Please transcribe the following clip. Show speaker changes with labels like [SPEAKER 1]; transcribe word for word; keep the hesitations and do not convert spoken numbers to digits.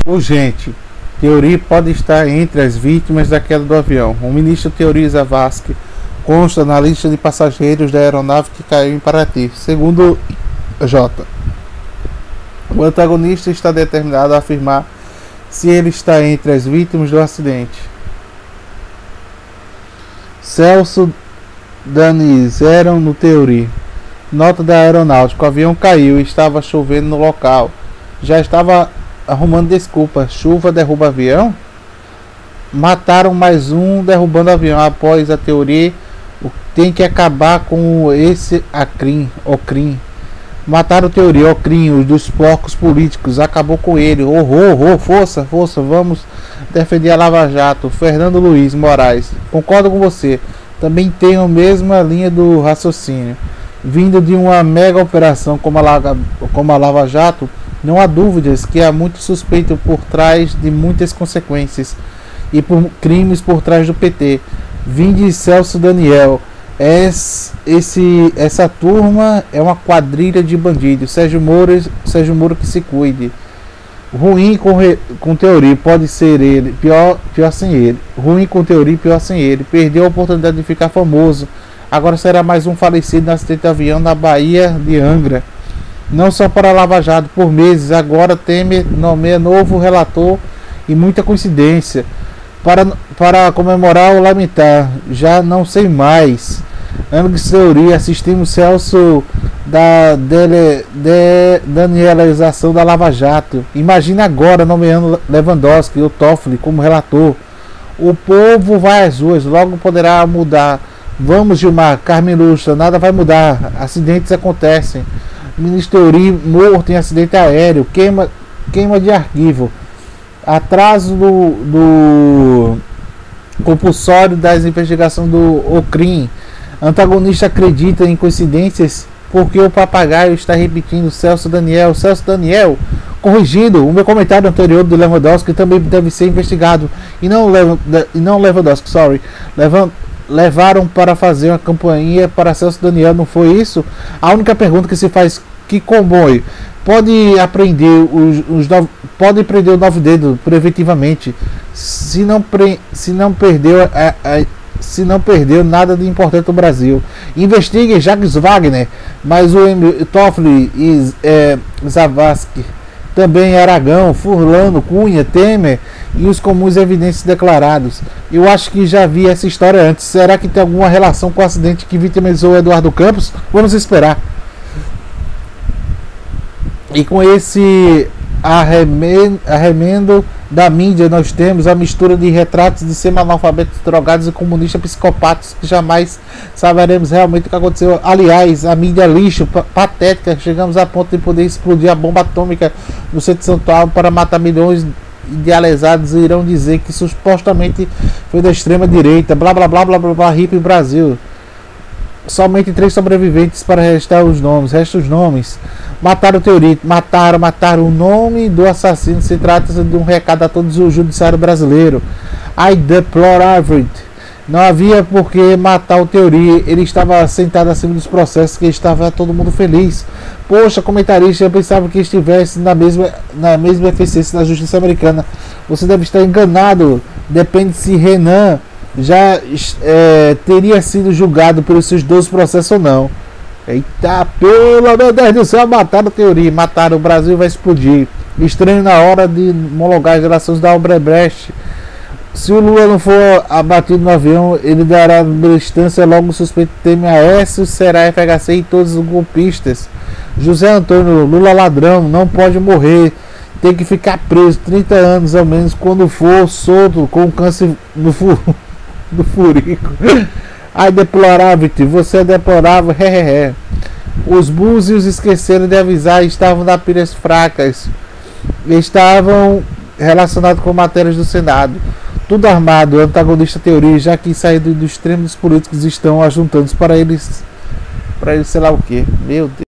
[SPEAKER 1] Urgente. Theory pode estar entre as vítimas da queda do avião. O ministro Theory Zavascki consta na lista de passageiros da aeronave que caiu em Paraty. Segundo J. O antagonista está determinado a afirmar se ele está entre as vítimas do acidente. Celso Danis eram no Theory. Nota da aeronáutica: o avião caiu e estava chovendo no local. Já estava arrumando desculpa. Chuva derruba avião? Mataram mais um derrubando avião. Após a Theory, tem que acabar com esse Acrim, Ocrim. Mataram o Theory, Ocrim, os dos porcos políticos. Acabou com ele. Horror, horror, força, força. Vamos defender a Lava Jato. Fernando Luiz Moraes. Concordo com você. Também tenho a mesma linha do raciocínio. Vindo de uma mega operação como a Lava, como a Lava Jato, não há dúvidas que há muito suspeito por trás de muitas consequências e por crimes por trás do P T. Vim de Celso Daniel. Esse, esse, essa turma é uma quadrilha de bandidos. Sérgio Moro, Sérgio Moro que se cuide. Ruim com, com Theory, pode ser ele. Pior, pior sem ele. Ruim com Theory, pior sem ele. Perdeu a oportunidade de ficar famoso. Agora será mais um falecido no acidente de avião na Bahia de Angra. Não só para Lava Jato, por meses. Agora Temer nomeia novo relator e muita coincidência. Para, para comemorar ou lamentar, já não sei mais. Angra Theory, assistimos Celso da dele, de, danielização da Lava Jato. Imagina agora nomeando Lewandowski ou Toffoli como relator. O povo vai às ruas, logo poderá mudar. Vamos, Gilmar, Carmen Lustra, nada vai mudar. Acidentes acontecem. Ministro Theory morto em acidente aéreo. Queima, queima de arquivo. Atraso do, do compulsório das investigações do Ocrim. Antagonista acredita em coincidências porque o papagaio está repetindo. Celso Daniel. Celso Daniel, corrigindo o meu comentário anterior do Lewandowski, também deve ser investigado. E não, e não Lewandowski, sorry. Levan, levaram para fazer uma campanha para Celso Daniel, não foi isso? A única pergunta que se faz: que comboio? Pode aprender os, os nove, pode prender o nove dedo preventivamente. Se não, pre, se não perdeu a, a, se não perdeu nada de importante no Brasil. Investiguem Jacques Wagner, mas o Toffoli e é, Zavascki, também Aragão, Furlano, Cunha, Temer e os comuns evidências declarados. Eu acho que já vi essa história antes. Será que tem alguma relação com o acidente que vitimizou Eduardo Campos? Vamos esperar. E com esse arremendo, arremendo da mídia, nós temos a mistura de retratos de semi-analfabetos, drogados e comunistas psicopatas que jamais saberemos realmente o que aconteceu. Aliás, a mídia lixo, patética, chegamos a ponto de poder explodir a bomba atômica no centro de São Paulo para matar milhões de alesados e irão dizer que supostamente foi da extrema direita, blá blá blá blá blá blá, hippie Brasil. Somente três sobreviventes para restar os nomes. Resta os nomes. Mataram o Theory. Mataram, mataram o nome do assassino. Se trata de um recado a todos o judiciário brasileiro. I deplore it. Não havia por que matar o Theory. Ele estava sentado acima dos processos que estava todo mundo feliz. Poxa, comentarista, eu pensava que estivesse na mesma, na mesma eficiência da justiça americana. Você deve estar enganado. Depende se Renan já é, teria sido julgado pelos seus doze processos ou não. Eita, pelo meu Deus do céu, mataram a Theory, mataram, o Brasil vai explodir. Estranho na hora de homologar as relações da Odebrecht. Se o Lula não for abatido no avião, ele dará na distância logo o suspeito Temer Aécio, será F H C e todos os golpistas. José Antônio, Lula ladrão, não pode morrer, tem que ficar preso trinta anos ao menos quando for solto com câncer no furo. Do furico. Ai, deplorável, você é deplorável, hehehe. Os búzios esqueceram de avisar, estavam na pilhas fracas, estavam relacionados com matérias do Senado. Tudo armado, antagonista Theory, já que saído do extremo dos políticos estão ajuntando para eles, para eles sei lá o que. Meu Deus.